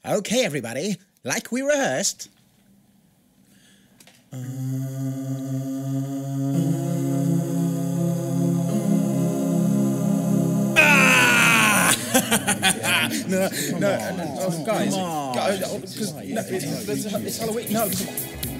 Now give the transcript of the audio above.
Okay, everybody, like we rehearsed. No, guys, it's Halloween. No, come on.